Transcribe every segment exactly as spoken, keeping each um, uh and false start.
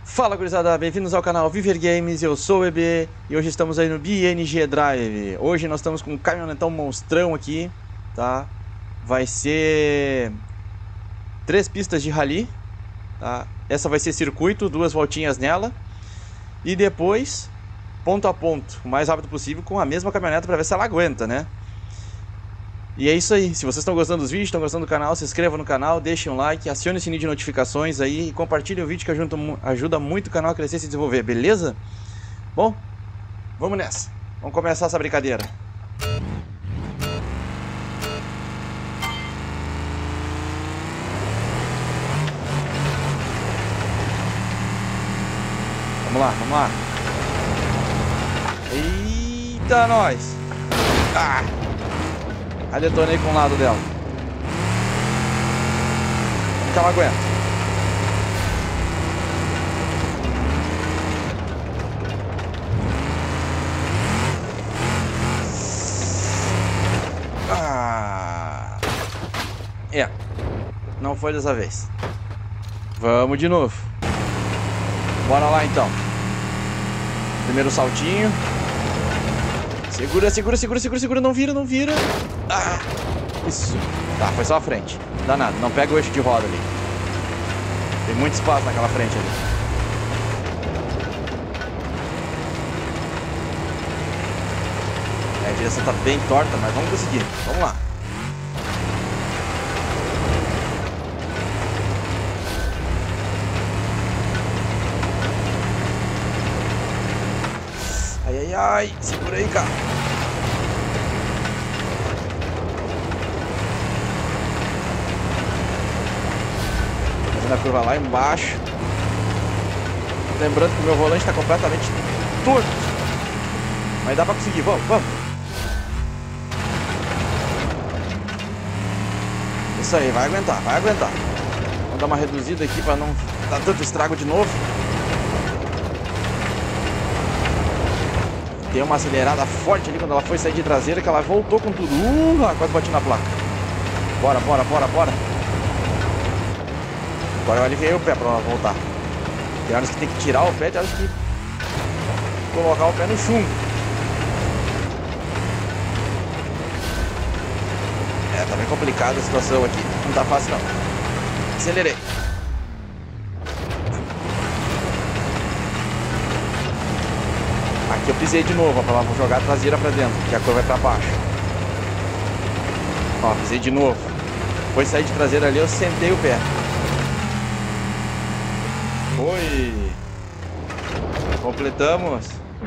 Fala gurizada, bem-vindos ao canal Viver Games, eu sou o E B e hoje estamos aí no B N G Drive. Hoje nós estamos com um caminhonetão monstrão aqui, tá? Vai ser três pistas de rally, tá? Essa vai ser circuito, duas voltinhas nela e depois ponto a ponto, o mais rápido possível com a mesma caminhoneta para ver se ela aguenta, né? E é isso aí, se vocês estão gostando dos vídeos, estão gostando do canal, se inscrevam no canal, deixem um like, acione o sininho de notificações aí e compartilhem o vídeo que ajuda, ajuda muito o canal a crescer e se desenvolver, beleza? Bom, vamos nessa, vamos começar essa brincadeira. Vamos lá, vamos lá. Eita, nós! Ah! Aí detonei com o lado dela. Como que ela aguenta? Ah. É. Não foi dessa vez. Vamos de novo. Bora lá então. Primeiro saltinho. Segura, segura, segura, segura, segura. Não vira, não vira. Ah, isso. Tá, foi só a frente. Danado, não pega o eixo de roda ali. Tem muito espaço naquela frente ali. É, a direção tá bem torta, mas vamos conseguir. Vamos lá. Ai, ai, ai. Segura aí, cara. Na curva lá embaixo. Lembrando que o meu volante está completamente torto. Mas dá pra conseguir, vamos, vamos. Isso aí, vai aguentar, vai aguentar. Vamos dar uma reduzida aqui para não dar tanto estrago de novo. Deu uma acelerada forte ali quando ela foi sair de traseira, que ela voltou com tudo. Uh, quase bati na placa. Bora, bora, bora, bora. Agora eu aliviei o pé pra ela voltar. Tem horas que tem que tirar o pé, tem horas que colocar o pé no chumbo. É, tá bem complicada a situação aqui. Não tá fácil não. Acelerei. Aqui eu pisei de novo, ó, pra lá, vou jogar a traseira pra dentro, que a curva vai pra baixo. Ó, pisei de novo. Depois de sair de traseira ali, eu sentei o pé. Foi. Completamos.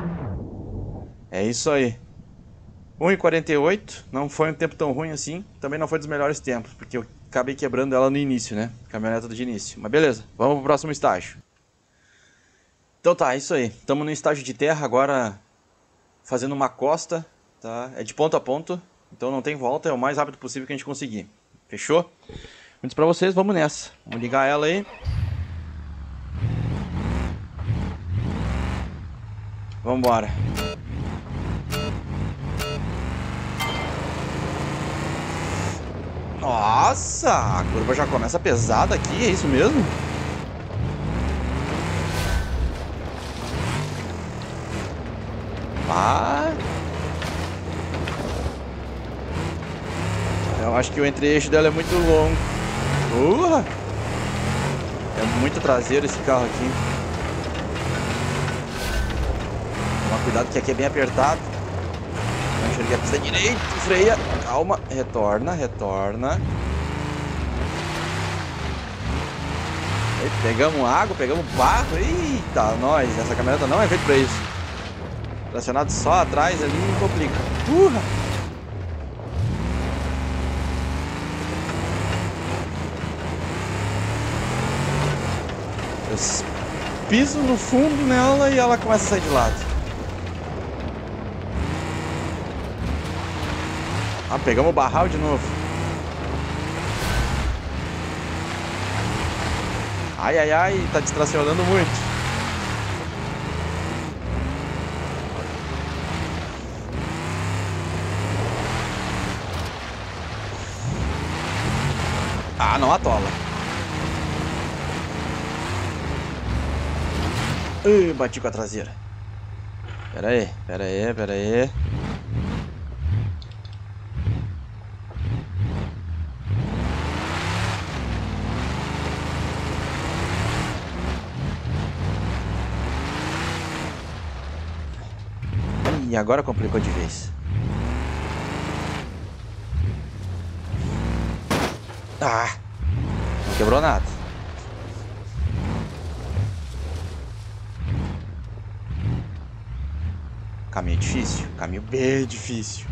É isso aí. um e quarenta e oito. Não foi um tempo tão ruim assim. Também não foi dos melhores tempos, porque eu acabei quebrando ela no início, né? Caminhoneta de início. Mas beleza, vamos pro próximo estágio. Então tá, é isso aí. Estamos no estágio de terra agora, fazendo uma costa, tá? É de ponto a ponto, então não tem volta, é o mais rápido possível que a gente conseguir. Fechou? Muitos pra vocês, vamos nessa. Vamos ligar ela aí. Vambora. Nossa, a curva já começa pesada aqui, é isso mesmo? Ah. Eu acho que o entre-eixo dela é muito longo. Uh! É muito traseiro esse carro aqui. Toma cuidado que aqui é bem apertado. Não enxerguei a pista direito. Freia. Calma. Retorna, retorna. Aí, pegamos água, pegamos barro. Eita, nós. Essa caminhoneta não é feita pra isso. Tracionado só atrás ali complica. Urra! Eu piso no fundo nela e ela começa a sair de lado. Ah, pegamos o barral de novo. Ai, ai, ai, tá distracionando muito. Ah, não atola. Ui, bati com a traseira. Pera aí, pera aí, pera aí. E agora complicou de vez. Ah, não quebrou nada. Caminho difícil, caminho bem difícil.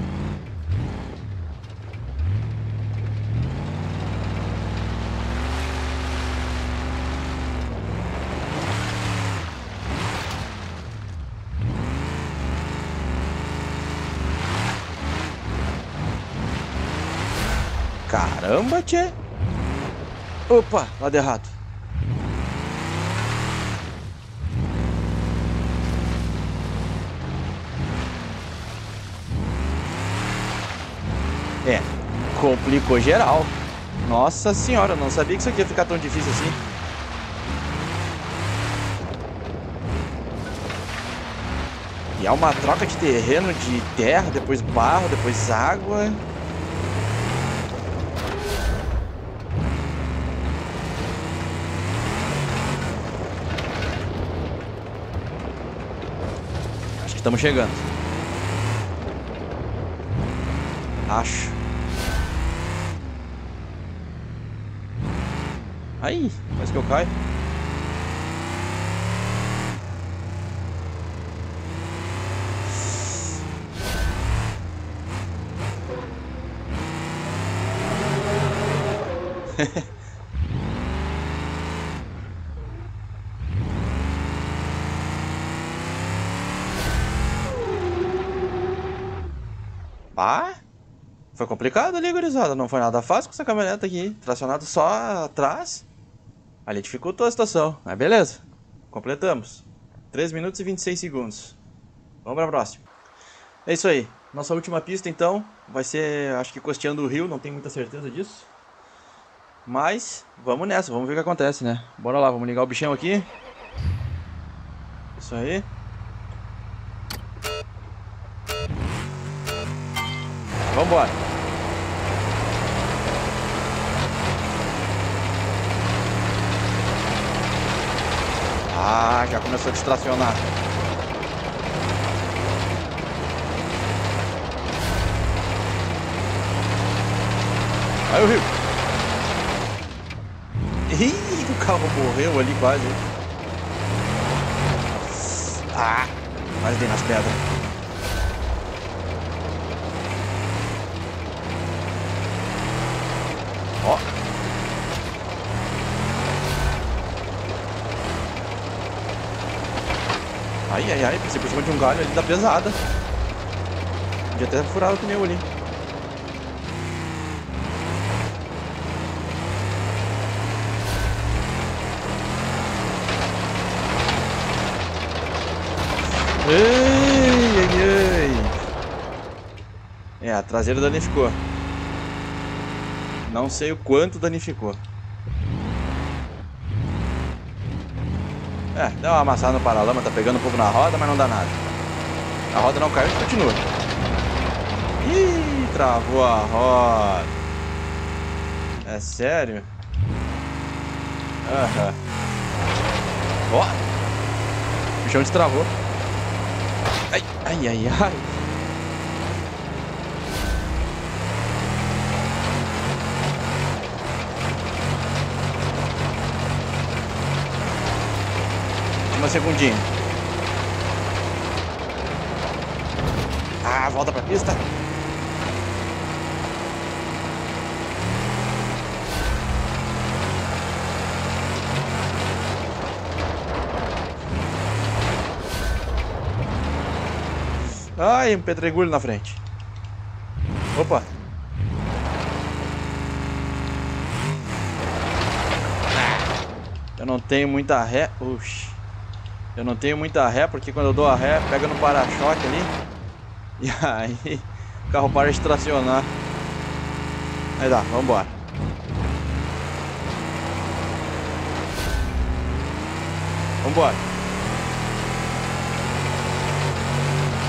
Caramba, tchê. Opa, lado errado. É, complicou geral. Nossa senhora, eu não sabia que isso aqui ia ficar tão difícil assim. E é uma troca de terreno, de terra, depois barro, depois água. Acho que estamos chegando. Acho. Aí, quase que eu caio. Ah, foi complicado ali, gurizada. Não foi nada fácil com essa caminhonete aqui. Tracionado só atrás. Ali dificultou a situação. Mas beleza. Completamos. três minutos e vinte e seis segundos. Vamos pra próxima. É isso aí. Nossa última pista, então, vai ser, acho que costeando o rio. Não tenho muita certeza disso. Mas, vamos nessa. Vamos ver o que acontece, né? Bora lá, vamos ligar o bichão aqui. Isso aí. Vambora. Ah, já começou a distracionar. Aí o rio. Ih, o carro morreu ali quase. Ah, quase dei nas pedras. Ó. Ai, ai, ai, passei por cima de um galho ali da pesada. Podia até furar o pneu ali. Ei, ai, ai. É, a traseira danificou. Não sei o quanto danificou. É, deu uma amassada no paralama, tá pegando um pouco na roda, mas não dá nada. A roda não caiu e continua. Ih, travou a roda. É sério? Aham. Ó. O bichão destravou. Ai, ai, ai, ai. Uma segundinha. Ah, volta pra pista. Ai, um pedregulho na frente. Opa. Eu não tenho muita ré. Oxi. Eu não tenho muita ré, porque quando eu dou a ré, pega no para-choque ali. E aí, o carro para de tracionar. Aí dá, vambora. Vambora.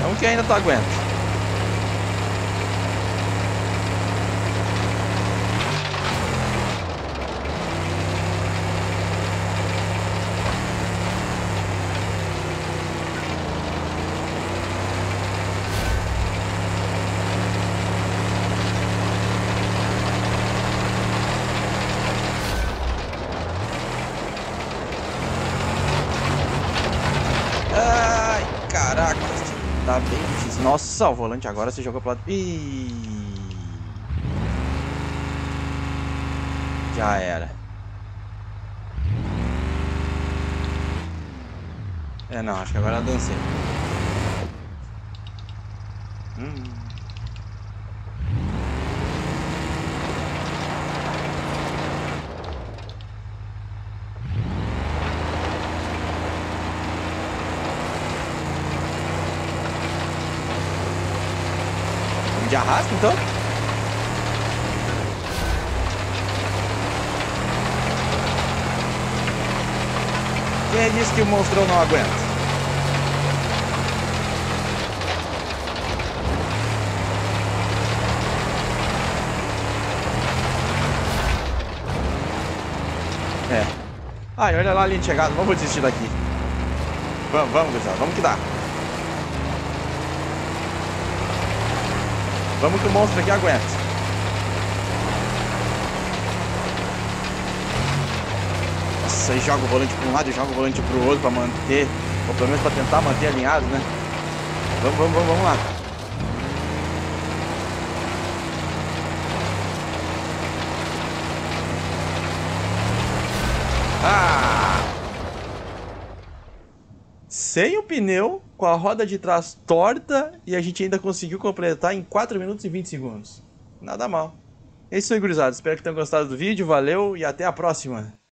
Vamos que ainda tu aguenta. Ai, caraca, tá bem difícil. Nossa, o volante agora você jogou pro lado. Ih, já era. É, não, acho que agora eu dancei. Hum. De arrasto, então? Quem disse que o monstrão não aguenta? É. Ai, olha lá a linha de chegada. Vamos desistir daqui. Vamos, vamos, gurizada. Vamos que dá. Vamos que o monstro aqui aguenta. Nossa, aí joga o volante para um lado e joga o volante para o outro para manter, ou pelo menos para tentar manter alinhado, né? Vamos, vamos, vamos, vamos lá. Ah! Sem o pneu, com a roda de trás torta, e a gente ainda conseguiu completar em quatro minutos e vinte segundos. Nada mal. É isso aí, gurizada. Espero que tenham gostado do vídeo. Valeu e até a próxima.